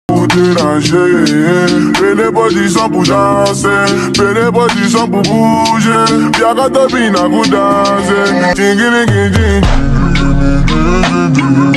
pour déranger. Fais les positions pour danser, fais les positions pour bouger. Biaga topina pour danser. Tingini.